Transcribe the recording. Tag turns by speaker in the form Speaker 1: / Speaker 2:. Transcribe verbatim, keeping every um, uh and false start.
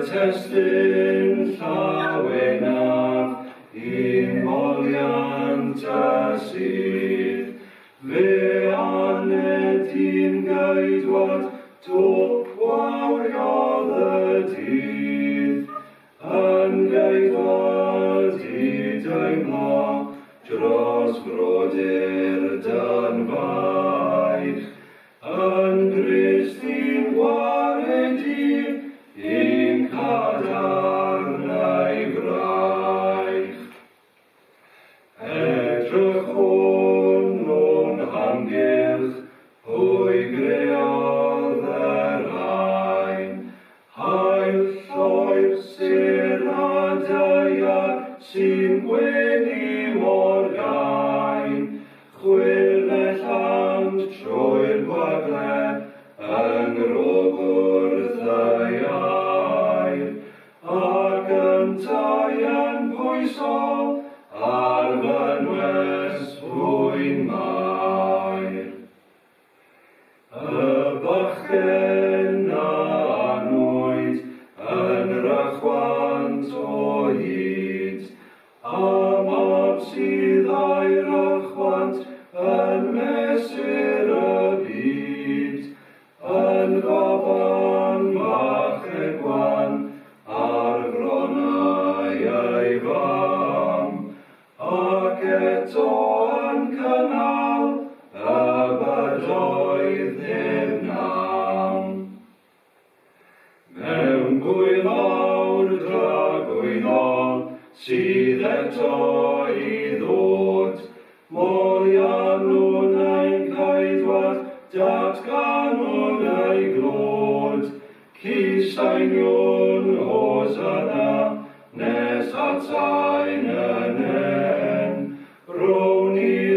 Speaker 1: testyn llawenaf i'n moliant a sydd. Fe aned i'n gaedwad dop wawriodd y dydd. Yn gaedwad i deimlo dros frodyr danfaich. Yn Grist i'n waredi i'n cadarn a'i fraich. Edrychwn o'n hamgylch pwy greodd yr haen. Hael lloer sy'r adeiar sy'n gwenu mor gain. Chwilellant trwy'r gwagle yn rogwrth ei air. Ac yn taian pwyso ar fynwes fwy'n mair. Y bachgen a anwyd yn rachwant o hyd, a mab sydd a'i rachwant yn mesur y byd, yn faban bach egwan ar fronau ei fam, ac eto yn cynnal y bydoedd ddirnam. Mewn gwylawr dragwyddol sydd eto i ddod, molianwn ein caedwad, datganwn ei glod. Cysainiwn Hosanna, nes ata'n yn en, rown i